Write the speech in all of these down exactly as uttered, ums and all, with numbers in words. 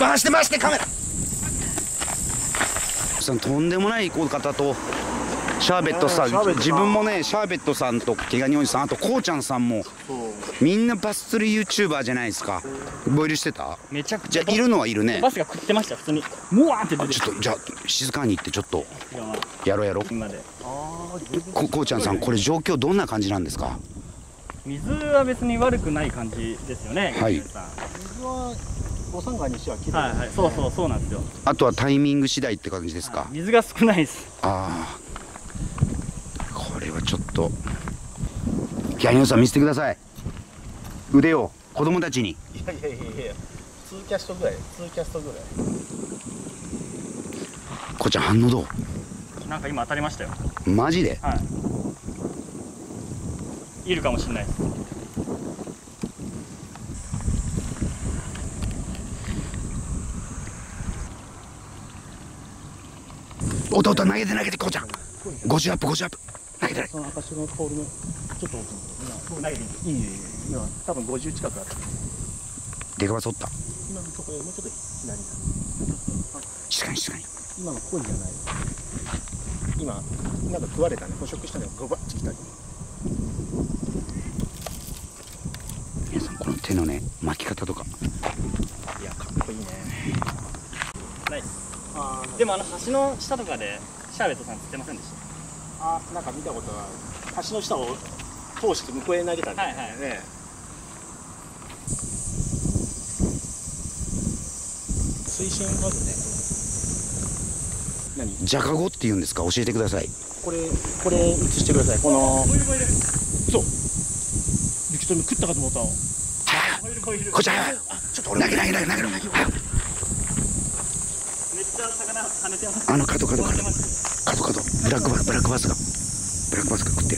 回して回してカメラ。そのとんでもない方とシャーベットさん、自分もねシャーベットさんと毛ガニおじさん、あとこうちゃんさんもみんなバス釣り ユーチューバー じゃないですか。ボイルしてた？めちゃくちゃいるのはいるね。 バスが食ってました普通に。もわーって出てる。 ちょっとじゃあ静かに行ってちょっとやろうやろう。ここうちゃんさん、これ状況どんな感じなんですか？ 水は別に悪くない感じですよね。 はい。 水は五三川にしては綺麗。はいはい、そうそうそうなんですよ。 あとはタイミング次第って感じですか？ 水が少ないです。 ああ、これはちょっとギャニオさん見せてください、腕を子供たちに。いやいやいやいや、ツーキャストぐらい、ツーキャストぐらい。こうちゃん反応どう？ なんか今当たりましたよ。 マジで？ はい、いるかもしれないです。 おとおと投げて投げて、こうちゃんごじゅうアップごじゅうアップ投げて。 その赤のポールのちょっと今投げていい？いい、今多分ごじゅう近くあった。 デカバスおった。 今のところもうちょっと左に。 静かに静かに。 今のコイじゃない。今なんか食われたね、捕食したのがゴバッときたり。 皆さんこの手のね巻き方とか、 いやかっこいいね。ナイス。でもあの橋の下とかでシャーベットさん釣ってませんでした？あ、なんか見たことがある。橋の下を通して向こうへ投げたんだよね。はいはいね。水深あるね。何？ ジャカゴって言うんですか？教えてください。 これこれ映してください。このそう力士食ったかと思ったの。 こっちはちょっと俺投げ投げ投げ投げろ。あの角角角角角ブラックバスブラックバスがブラックバスが食って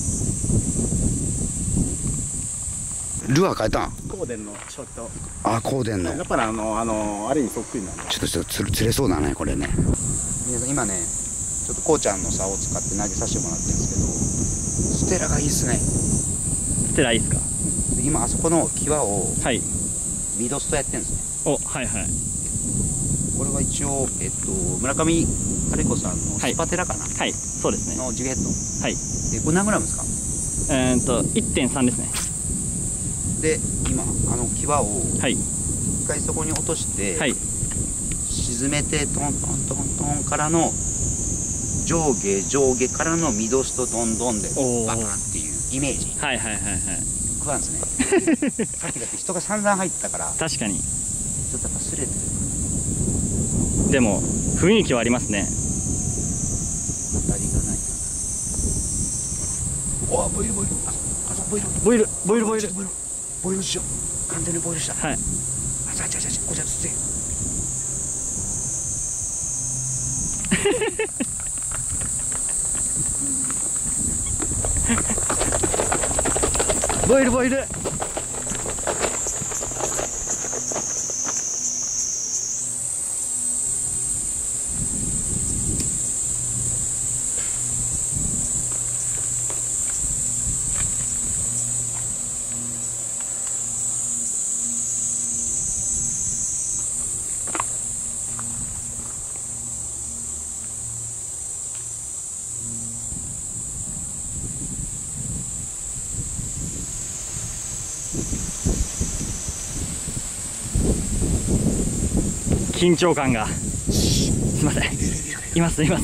る。ルアー変えたん？ コーデンのちょっと。 あ、コーデンの。 やっぱりあのあのあれにそっくりなんだ。 ちょっとちょっと釣釣れそうだねこれね。皆さん今ねちょっとこうちゃんの竿を使って投げさせてもらってるんですけど、ステラがいいっすね。 ステラいいっすか？ で今あそこの際をはいミドストやってるんですね。お、はいはい。 これは一応、えっと、村上春子さんのスパテラかな、はい、 はい、そうですね。のジグヘッド。はい。で、これ何グラムですか？ えーっと、いってんさんですね。 で、今、あの際を、 はい。 一回そこに落として、はい。沈めて、トントントントンからの、上下上下からのミドストトンドンで、バカンっていうイメージ。はいはいはいはい。食わんですね。さっきだって人が散々入ってたから。確かに。ちょっとやっぱすれてる。でも雰囲気はありますね。当たりがないかな。お、ボイルボイル。あそこボイルボイルボイルボイルボイルしよう。完全にボイルした。はい。あ、じゃあじゃあじゃあこちらつって。ボイルボイル。緊張感が。すいません。いますいます。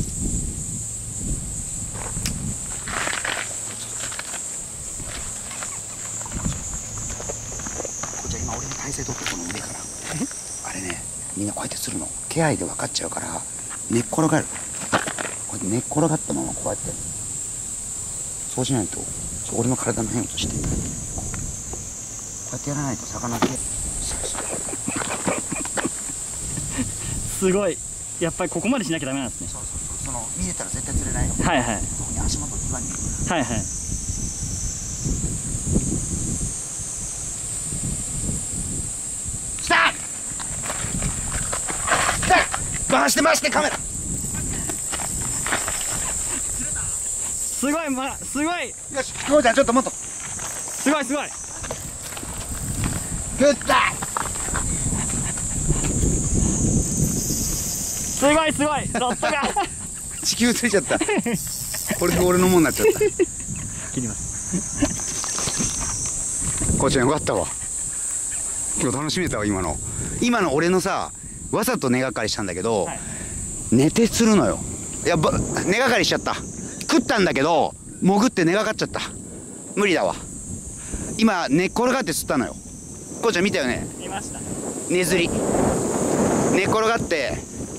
こちら今俺の体勢取ってこの腕から。あれね、みんなこうやってするの気配で分かっちゃうから寝っ転がる。こうやって寝っ転がったままこうやって。そうしないと俺の体の変をとしてこうやってやらないと魚って。すごい。やっぱりここまでしなきゃダメなんですね。そうそうそう。その見えたら絶対釣れないの。はいはい。特に足元際に。はいはい。来た。来た。回して回してカメラ。すごいますごい。よし、こうちゃんちょっともっと。すごいすごい。グッド。 ごいすごいロッドが地球ついちゃった。これで俺のものになっちゃった。 切ります。 こうちゃんよかったわ。今日楽しめたわ今の。今の俺のさ、わざと根がかりしたんだけど、はい、寝てするのよ。やっぱ根がかりしちゃった。食ったんだけど潜って根がかっちゃった。無理だわ。今寝っ転がって釣ったのよ。こうちゃん見たよね。 見ました。 寝釣り。寝っ転がって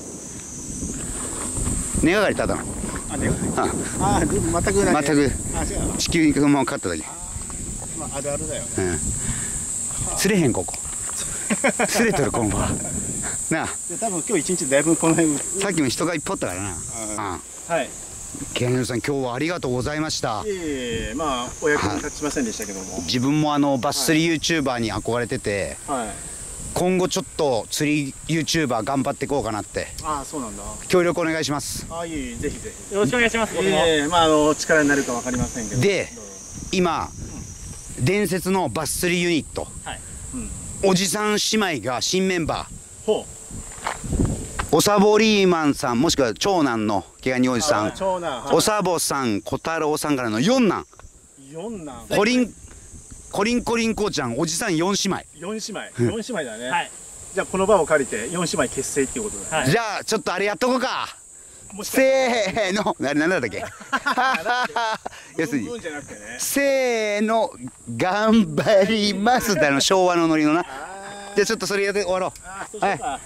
根がかりただの。 あ、根がかり。ああ、全くない。 全く地球にそのまま勝っただけ。 まああるあるだよ。 うん。釣れへんここ。釣れとる今後は。なあ。 多分今日一日だいぶこの辺。 さっきも人がいっぱいおったからな。はい。ケンさん今日はありがとうございました。 いえいえ、まあお役に立ちませんでしたけども。 自分もあのバス釣り ユーチューバー に憧れてて。はい。今後ちょっと釣り ユーチューバー 頑張っていこうかなって。ああ、そうなんだ。協力お願いします。ああ、いえいえ、ぜひぜひよろしくお願いします。僕も、えー、まああの力になるかわかりませんけど。で今、うん、伝説のバス釣りユニット、はい、うん、おじさん姉妹が新メンバー。ほう。おさぼリーマンさん、もしくは長男の毛ガニおじさん、長男、はい、おさぼさん、小太郎さんからの四男。四男。コリンコリンコリンこうちゃん、おじさん四姉妹。四姉妹、四姉妹だね。はい。じゃあこの場を借りて四姉妹結成っていうことだ。はい。じゃあちょっとあれやっとこうか。せーの、あれなんだったっけ。要するに。せーの、頑張りますってあの昭和のノリのな。じゃあちょっとそれやって終わろう。はい。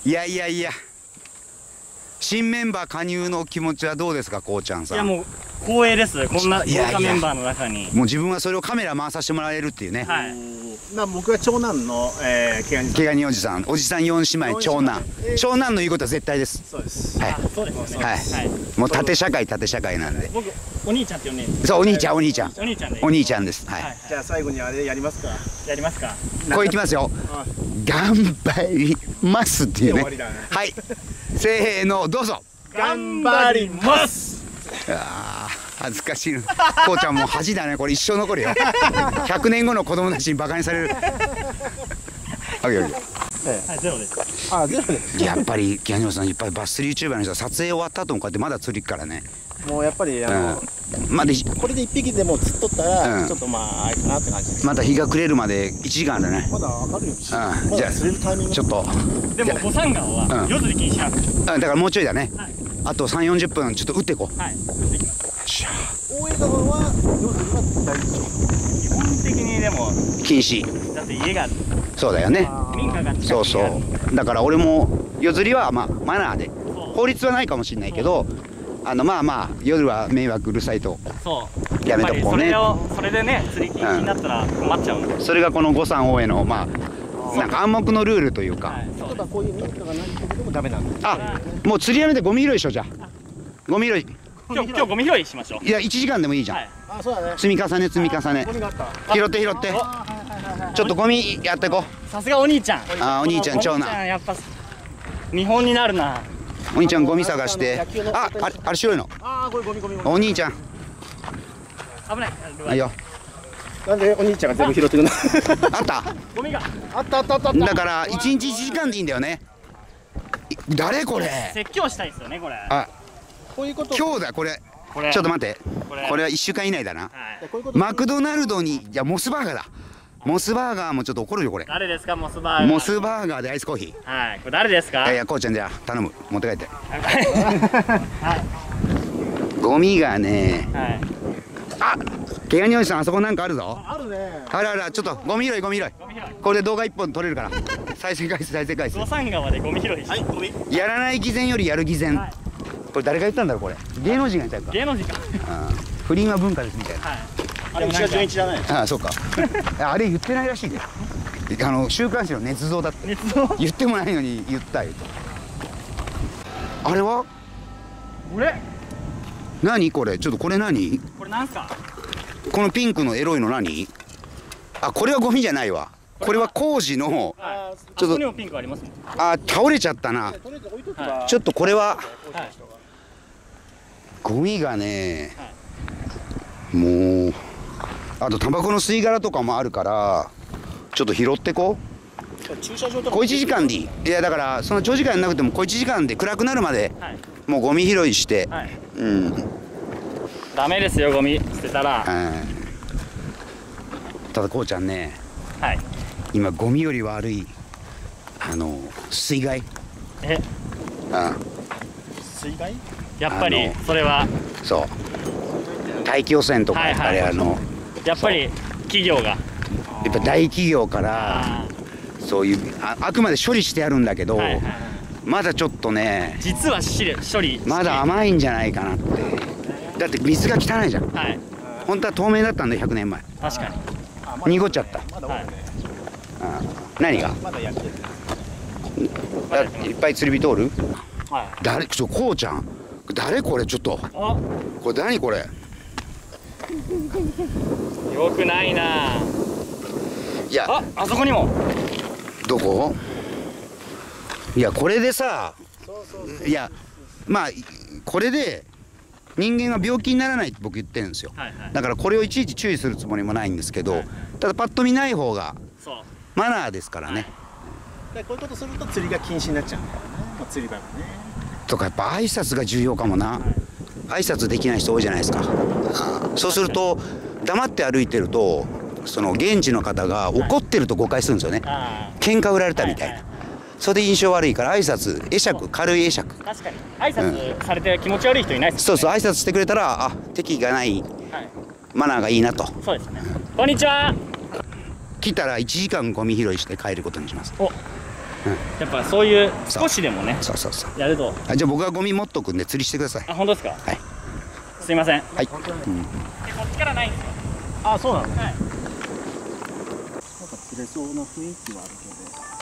いやいやいや。新メンバー加入の気持ちはどうですか、こうちゃんさん。いやもう光栄です。こんな豪華メンバーの中に。もう自分はそれをカメラ回させてもらえるっていうね。はい。まあ僕は長男の毛ガニ。毛ガニおじさん、おじさん四姉妹、長男。長男の言うことは絶対です。そうです。はい。そうですね。はい。もう縦社会縦社会なんで。僕お兄ちゃんって呼んでいいんですか。そう、お兄ちゃんお兄ちゃん。お兄ちゃんで。お兄ちゃんです。はい。じゃあ最後にあれやりますか。やりますか。これいきますよ。頑張りますっていうね。はい。せーの、どうぞ。頑張ります。ああ、恥ずかしいの。こうちゃんもう恥だね、これ一生残るよ。ひゃくねんごの子供たちにバカにされる。あげる。はい、ゼロです。あ、ゼロです。やっぱり、木谷さん、いっぱいバス釣り ユーチューバー の人は撮影終わった後もこうやってまだ釣りからね。もうやっぱり、あの、まだこれで一匹でも釣っとったら、ちょっとまあ、あれかなって感じ。まだ日が暮れるまでいちじかんあるね。まだ明るいし。うん、じゃあ、釣れるタイミング。ちょっと。でも、五山川は夜釣り禁止なんですよ。だからもうちょいだね。あとさん、よんじゅっぷん、ちょっと打っていこう。はい。打っていきます。大江川は夜釣りは大丈夫。基本的にでも禁止。だって家が。そうだよね。民家が。そうそう。だから俺も夜釣りはまあマナーで。法律はないかもしれないけど、あのまあまあ夜は迷惑うるさいと。そう。やめとこうね。それをそれでね釣り禁止になったら困っちゃうんで。それがこの五山大江のまあなんか暗黙のルールというか。例えばこういう民家がないとこでもダメなんです。あ、もう釣りやめてゴミ拾いしようじゃ。ゴミ拾い。今日今日ゴミ拾いしましょう。いやいちじかんでもいいじゃん。あ、そうだね。積み重ね積み重ね。拾って拾って。ちょっとゴミやっていこう。さすがお兄ちゃん。あ、お兄ちゃん長男。やっぱ見本になるな。お兄ちゃんゴミ探して。あ、あれあれ白いの。あ、これゴミゴミ。お兄ちゃん。危ない。はいよ。なんでお兄ちゃんが全部拾ってくるの。あった。ゴミが。あったあったあった。だから一日一時間でいいんだよね。誰これ。説教したいですよねこれ。あ、こういうこと。今日だこれ。ちょっと待って。これはいっしゅうかん以内だな。マクドナルドにいやモスバーガーだ。モスバーガーもちょっと怒るよこれ。誰ですかモスバーガー。モスバーガーでアイスコーヒー。はい。これ誰ですか。いやこうちゃんじゃあ頼む持って帰って。はい。ゴミがね。はい。あ、毛ガニおじさんあそこなんかあるぞ。あるね。あらあらちょっとゴミ拾いゴミ拾い。これで動画いっぽん撮れるから。再生回数再生回数。五山川でゴミ拾い。はいゴミ。やらない偽善よりやる偽善。これ誰が言ったんだろうこれ。芸能人が言ったんか。芸能人か。不倫は文化ですみたいな。はい。あれ石田純一じゃない。ああそうか。あれ言ってないらしいで。あの週刊誌の捏造だって。捏造。言ってもないのに言ったよ。あれは？これ？何これ？ちょっとこれ何？これなんすか？このピンクのエロいの何？あ、これはゴミじゃないわ。これは工事の。ちょっと。ピンクあります。あ、倒れちゃったな。ちょっとこれは。ゴミがね。もう。あとタバコの吸い殻とかもあるからちょっと拾ってこ駐車場とか小いちじかんでいい。いやだからその長時間やんなくても小いちじかんで暗くなるまで、はい、もうゴミ拾いして、はい、うん。 ダメですよゴミ捨てたら。うん、 ただこうちゃんね、 はい、 今ゴミより悪いあの水害。 え、 うん、 水害？やっぱりそれはそう大気汚染とかやっぱりあのやっぱり企業がやっぱ大企業からそういう あ, あくまで処理してあるんだけど、はいはい、まだちょっとね実は処理まだ甘いんじゃないかなって。だって水が汚いじゃん、はい、本当は透明だったんだよひゃくねんまえ。 確かに濁っちゃった。はい、何がまだやってるいっぱい釣り人おる、はい、誰ちょこうちゃん誰これちょっとこれ何これよくないな。 いやああそこにもどこいやこれでさいやまあこれで人間が病気にならないって僕言ってるんですよ、はいはい、だからこれをいちいち注意するつもりもないんですけど、はい、ただパッと見ない方がマナーですからね、 はい、こういうことすると釣りが禁止になっちゃうんだよね、まあ、釣り場がねとかやっぱ挨拶が重要かもな、はい、挨拶できない人多いじゃないですか。そうすると黙って歩いてるとその現地の方が怒ってると誤解するんですよね、はい、喧嘩売られたみたいな、はいはい、それで印象悪いから挨拶会釈軽い会釈。 確かに挨拶されて気持ち悪い人いないですよね、うん、そうそう挨拶してくれたらあ敵がない、はい、マナーがいいなと。 そうですね。こんにちは。 来たらいちじかんゴミ拾いして帰ることにします。お、うん、 やっぱそういう少しでもねそうそうそうやると。 あじゃあ僕がゴミ持っとくんで釣りしてください。 あ本当ですか。はいすいません。はい、うん、でこっちからないんですよ。あそうなの、はい、なんか釣れそうな雰囲気はあるけど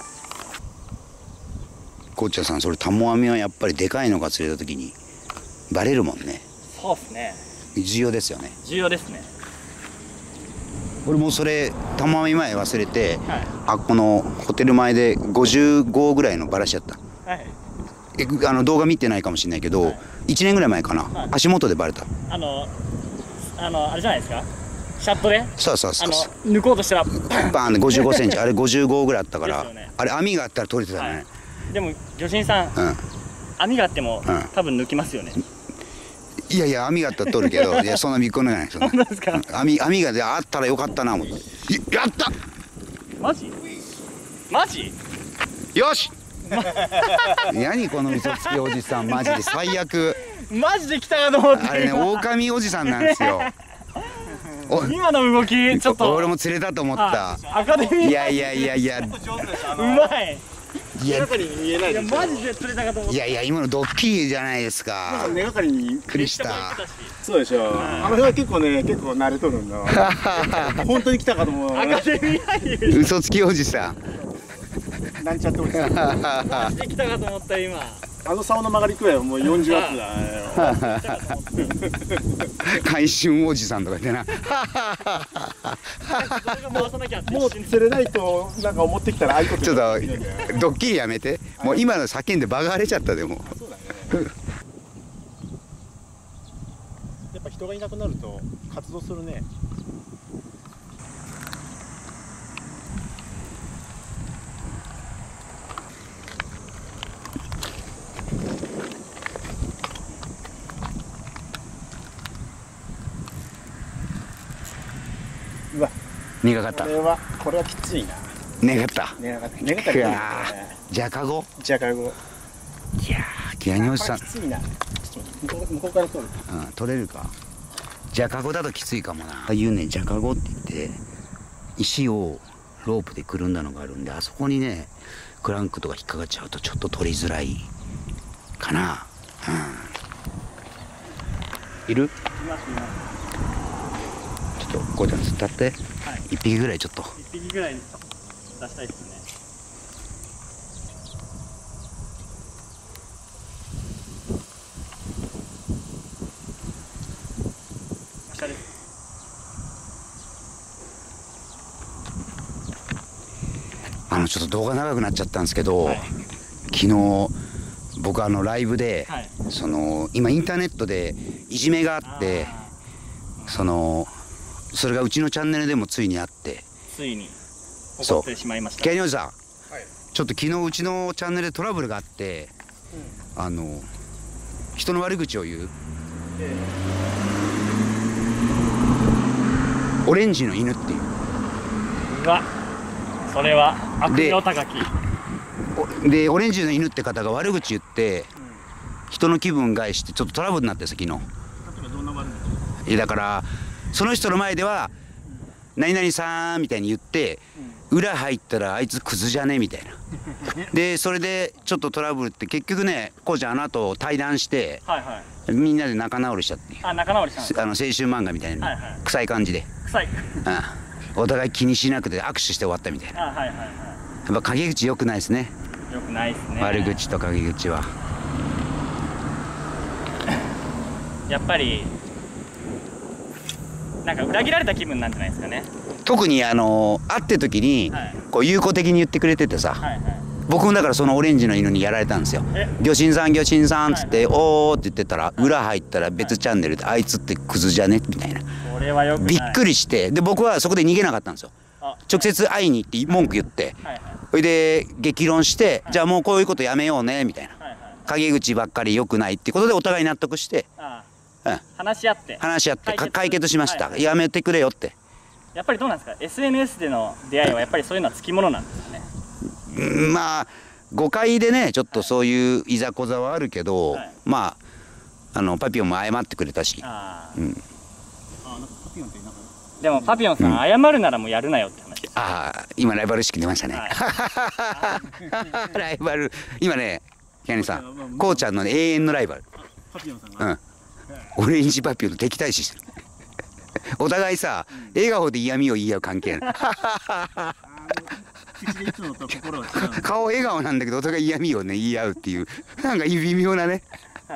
こうちゃんさんそれタモ網はやっぱりでかいのが釣れた時にバレるもんね。 そうですね。 重要ですよね。 重要ですね。 俺もそれタモ網前忘れて、はい、あこのホテル前でごじゅうごぐらいのバラしちゃった、はい、えあの動画見てないかもしれないけど、はい、いちねんぐらい前かな、はい、足元でバレた。 あのあのあれじゃないですかシャットでそうそうそうそうあの抜こうとしたらバーンでごじゅうごセンチあれごじゅうごぐらいあったから、ね、あれ網があったら取れてたよね、はい、 でも魚心さん、うん、網があっても、うん、多分抜きますよね。 いやいや網があったら取るけどいやそんな見っこないないそんな本当ですか。 網網がであったらよかったな思ってやったマジマジよし何この嘘つきおじさんマジで最悪マジで来たかと思って。 あれね狼おじさんなんですよ今の動きちょっと俺も釣れたと思った。 アカデミーいやいやいやいやうまい。いや中に見えないですよ。いやマジで釣れたかと思った。 いやいや今のドッキリじゃないですか。 根がかりにびっくりした。 そうでしょ。あの人は結構ね結構慣れとるんだ。本当に来たかと思う。アカデミー俳優。 嘘つきおじさん。 なんちゃっておじさん。マジで来たかと思った今。あの竿の曲がりくらいはもうよんじゅうワットだよ。 回春おじさんとか言ってな。 もう釣れないとなんか思ってきたらああいうことちょっとドッキリやめて。もう今の叫んで場が荒れちゃったでも。 やっぱ人がいなくなると活動するね。うわ苦かった。 これはこれはきついな。 苦かった苦かった苦かった。 じゃかごじゃかご。 いやーキヤニおじさんきついな。向こうから取る。 うん取れるか。じゃかごだときついかもな。ああいうねじゃかごって言って石をロープでくるんだのがあるんであそこにねクランクとか引っかかっちゃうとちょっと取りづらいかな。うん、いる？いますいます。ちょっとこうちゃん釣ったって、はい、いっぴきぐらいちょっといっぴきぐらい出したいですね。下です。 あのちょっと動画長くなっちゃったんですけど、はい、昨日僕あのライブで、はい、その今インターネットでいじめがあってそのそれがうちのチャンネルでもついにあってついに起こってしまいました。 キヤニおじさんちょっと昨日うちのチャンネルでトラブルがあって、うん、あの人の悪口を言う、えー、オレンジの犬っていう。 うわ、それは悪名高き。 で, でオレンジの犬って方が悪口言って、うん、人の気分害してちょっとトラブルになってさ、昨日。例えばどんな悪口？いやだからその人の前では「何々さん」みたいに言って、うん、裏入ったらあいつクズじゃねみたいな。でそれでちょっとトラブルって結局ね、こうちゃんあの後対談して、はいはい、みんなで仲直りしちゃって。 あ、仲直りしたんですか？あの青春漫画みたいな、はいはい、臭い感じで臭いああお互い気にしなくて握手して終わったみたいな。あ、はいはいはい、やっぱ陰口良くないですね。 良くないですね。 悪口と陰口はやっぱりなんか裏切られた気分なんじゃないですかね。 特にあの会って時に、はい、こう友好的に言ってくれててさ、はいはい、僕もだからそのオレンジの犬にやられたんですよ。魚神さん魚神さんっつって、はいはい、おーって言ってたら、はい、裏入ったら別チャンネルで、はい、あいつってクズじゃねみたいな。 これはよくない。 びっくりして、で僕はそこで逃げなかったんですよ。直接会いに行って文句言って、はいはい、それで激論して、はい、じゃあもうこういうことやめようねみたいな、はいはい、陰口ばっかり良くないってことでお互い納得して、ああ、うん、話し合って話し合って解決、解決しました、はいはい、やめてくれよって。やっぱりどうなんですか、 エスエヌエス での出会いはやっぱりそういうのはつきものなんですかね。 うん、まあ誤解でねちょっとそういういざこざはあるけど、はい、まああのパピヨンも謝ってくれたし。あ、うん、 あ、なんかパピヨンってなんかでもパピヨンさん、うん、謝るならもうやるなよって話。 ああ、今ライバル意識出ましたね。はい、ライバル今ね、キャニーさん、こうちゃんの、ね、永遠のライバル。パピヨンさんが、うん、オレンジパピヨンと敵対視してる。お互いさ、うん、笑顔で嫌味を言い合う関係なの。顔笑顔なんだけどお互い嫌味をね言い合うっていう、なんか微妙なね。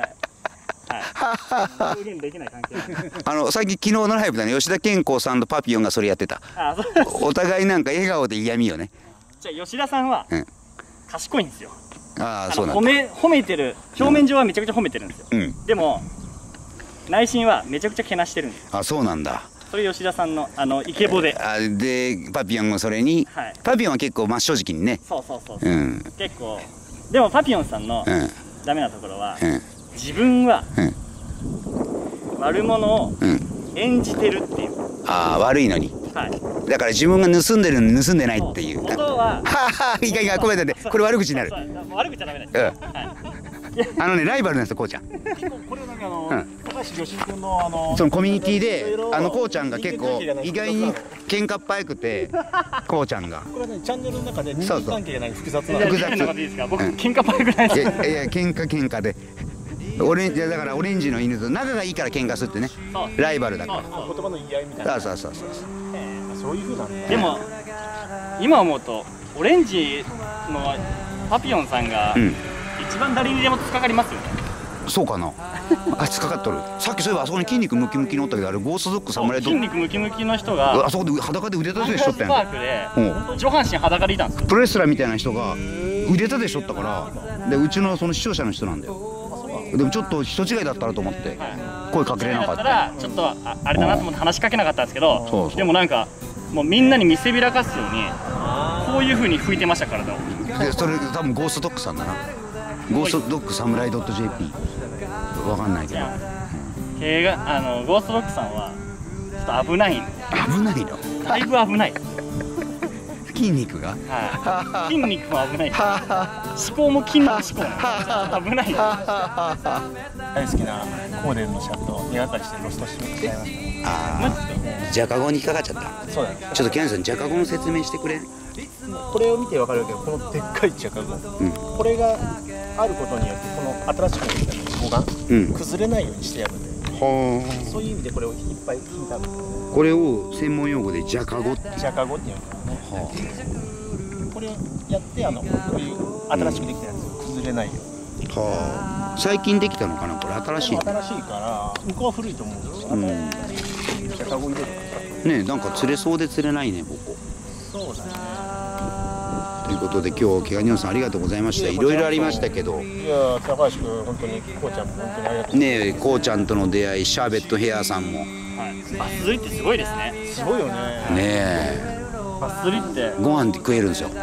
あの最近昨日のライブだね、吉田健康さんとパピヨンがそれやってた。お互いなんか笑顔で嫌味よね。 じゃあ吉田さんは賢いんですよ。ああ、そうなんだ。褒め褒めてる、表面上はめちゃくちゃ褒めてるんですよ。うん、でも内心はめちゃくちゃけなしてるんです。 あ、そうなんだ。 それ吉田さんのあのイケボで。 あでパピヨンもそれに、はい、パピヨンは結構真っ正直にね。 そうそうそうそう、うん、結構。でもパピヨンさんのダメなところは、うん、自分は悪者を演じてるっていう、うん、ああ悪いのに、はい、だから自分が盗んでるのに盗んでないっていう。音はいかいかごめんなさい、これ悪口になる。 悪口はダメですよ、うん、はい、 あのねライバルなんですよこうちゃん。 結構これなんかあの、うん、高橋義君のあのそのコミュニティであのこうちゃんが結構意外に喧嘩っ早くて、こうちゃんがこれはねチャンネルの中で人間関係がない複雑な複雑。 僕喧嘩っ早くないですか。 いや喧嘩喧嘩で。オレンジだからオレンジの犬と仲がいいから喧嘩するってね、ライバルだから。言葉の言い合いみたいな。 そうそうそうそう。 そういう風なんだ。でも今思うとオレンジのパピヨンさんが一番誰にでも突っかかりますよね。 そうかな。あ、突っかかっとる。さっきそういえばあそこに筋肉ムキムキのおったけど、あれゴーストドッグ侍と筋肉ムキムキの人があそこで裸で腕立てでしとったやん。 パークで上半身裸でいたんですよ。 プロレスラーみたいな人が腕立てしとったから、でうちのその視聴者の人なんだよ。でもちょっと人違いだったらと思って声かけれなかった。 ちょっとあれだなと思って話しかけなかったんですけど、でもなんかもうみんなに見せびらかすようにこういう風に吹いてましたからね。 でそれ多分ゴーストドッグさんだな。ゴーストドッグサムライ .ジェーピー わかんないけど、 経営があのゴーストドッグさんはちょっと危ないんです。 危ないの？ だいぶ危ない。 筋肉が、 はい、筋肉も危ないし思考も筋肉思考なんで危ない。大好きなコーデルのシャツと手がかりしてロストしてしまいました。ああ、ジャカゴに引っかかっちゃった。そうだね。ちょっとキャンさんジャカゴの説明してくれ。 これを見てわかるけど、このでっかいジャカゴ、うん、これがあることによってこの新しくできた護岸、うん、崩れないようにしてやるんだよ。はあ。そういう意味でこれをいっぱい引いたんだよね。 これを専門用語でジャカゴって。 ジャカゴっていうのね。はあ、これをやってあのこういう新しくできたやつを崩れないように。 はあ。最近できたのかなこれ。新しい。 新しいから向こうは古いと思うんですけど、うん、ジャカゴ入れるねえ、なんか釣れそうで釣れないねここ。 そうだね。 ということで今日ケガニョンさんありがとうございました。いろいろありましたけど。 いや高橋君本当にこうちゃんも本当にありがとう。 ねえ、こうちゃんとの出会い、シャーベットヘアさんも。 はい。バス釣りってすごいですね。すごいよね。 ねえ。 バス釣りってご飯って食えるんですよ。 食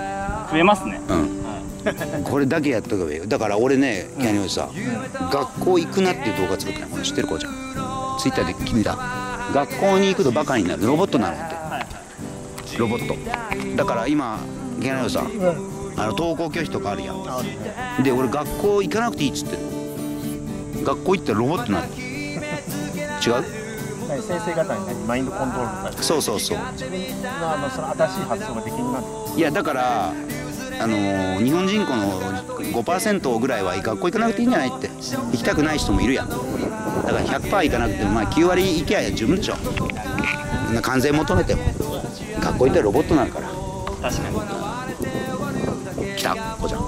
増えますね。 うん、これだけやっとけばいいよ。だから俺ね、キャニオンさ、学校行くなっていう動画作ったの知ってる子ちゃん。ツイッターで聞いた。学校に行くとバカになる、ロボットになるって。ロボットだから今キャニオンさ、あの登校拒否とかあるやん。で俺学校行かなくていいっつってる。学校行ったらロボットになる。違う？ 先生方にマインドコントロールされて、 そうそうそう、 自分のあのその新しい発想ができるなって。 いやだからあのー、日本人口の ごパーセント ぐらいは学校行かなくていいんじゃないって。行きたくない人もいるやん。だから ひゃくパーセント 行かなくてもまあきゅうわり行きゃ十分でしょ。完全求めても学校行ったらロボットになるから。 確かに。 来たこちゃん。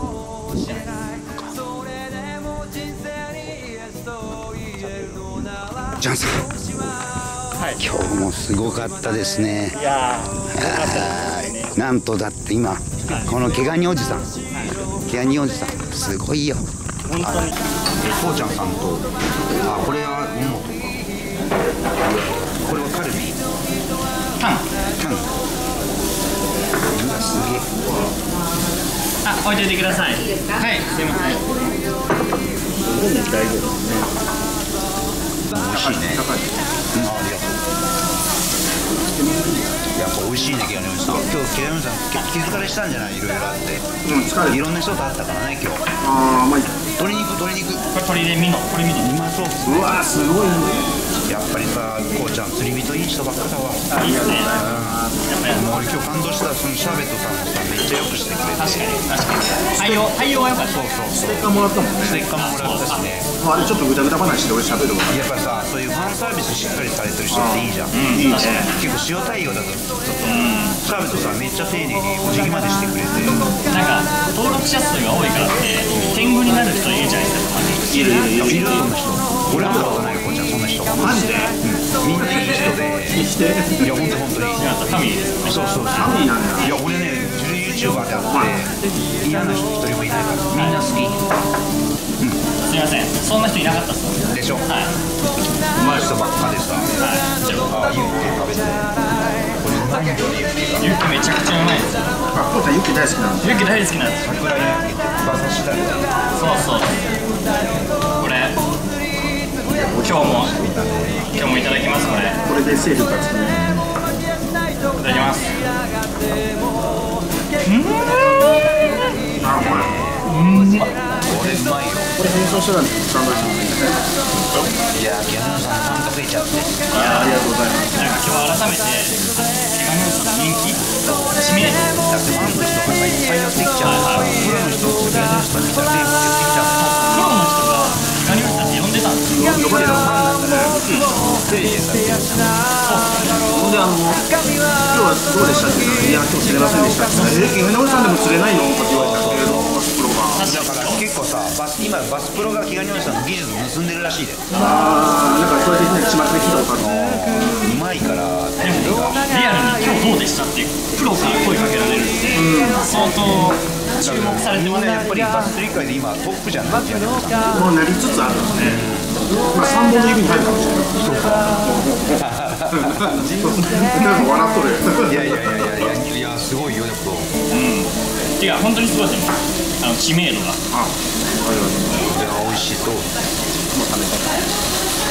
ジャンさん、はい、今日もすごかったですね。 いやー、すごかったですね。 なんとだって今、はい、この毛ガニおじさん、はい、毛ガニおじさんすごいよ。 本当に。 父ちゃんさんと、あ、これはモモとか、これはカルビ。タン。タン。うわすげえ。 あ、置いといてください。はい、すいません。大丈夫ですね。 美味しいね。高い。うん、ありがとう。やっぱ美味しいね、キャニオンさん。今日キャニオンさん気疲れしたんじゃない？いろいろあって。うん、疲れ。いろんな人と会ったからね、今日。ああ、まあ、鶏肉、鶏肉。 これ鶏でミノ、鶏ミノ。 うまそう。うわー、すごいね。やっぱりさ、こうちゃん釣り人いい人ばっかだわ。 あ、いいですね。 もう俺今日感動したそのシャーベットさんもさ、めっちゃよくしてくれて。 確かに、確かに。対応、対応は良かった。 そうそうそう。 ステッカーもらったもんね。 ステッカーもらったしね。 あれちょっとぐだぐだ話で俺喋るもん。 やっぱさ、そういうファンサービスしっかりされてる人っていいじゃん。 いいね。 結構塩対応だとちょっとシャーベットさんめっちゃ丁寧にお辞儀までしてくれて。 なんか登録者数が多いからって天狗になる人いるじゃないですか。 いるいるいる。 いるそんな人。俺は見たことないこうちゃんそんな人。 マジで？ みんないい人で。 いい人。 いや本当本当に。 ファミリーですね。 そうそうそう。 ファミリーなんだ。 いや俺ね、ユーチューバーであって嫌な人一人もいないからみんな好き。 すみません、そんな人いなかったっす。 でしょ。はい。 うまい人ばっかでさ。はい。じゃあユッケ食べて。これうまいんだよねユッケが。 ユッケめちゃくちゃうまいですよ。 あ、こうちゃんユッケ大好きなんです。 ユッケ大好きなんです。 桜ユッケって馬刺しだよ。 そうそう。これ今日も今日もいただきますこれ。 これでセールがつくね。 いただきます。うん。 あ、うまい。 うんまい。 これうまいよ。 これ変装してたんですよ。サンドイッチもいいね。 いやー、ギャノンさんの参加増えちゃって。 いやありがとうございます。 なんか今日改めてケガノンさんの人気知名度だってファンの人がいっぱい寄ってきちゃうから、プロの人もギャノンさん見たら全部寄ってきちゃう。 プロの人がケガノンさんって呼んでたんですよ。 呼ばれたファンなんだね。 テレビでさ、 ほんであの今日はどうでしたって言ったら、いや今日釣れませんでしたって言ったら、え、ケガノンさんでも釣れないのって言われたけど、プロが。 だから結構さ、バス今バスプロがギャノンさんの技術を盗んでるらしいで。 ああ、なんかそれでね、巷で聞いたことある。 うまいから。 でもリアルに今日どうでしたってプロから声かけられるんで、相当注目されてますね。 やっぱりバス釣り界で今トップじゃないですか。 もうなりつつあるんですね。まあ三本の指に入るかもしれない。そうか。なんか笑っとる。 いやいやいやいやいやすごいよやっぱ。 うん。いや本当にすごいですよ。あの知名度が。 あ、ありがとうございます。 いや美味しそう。 もう食べたい。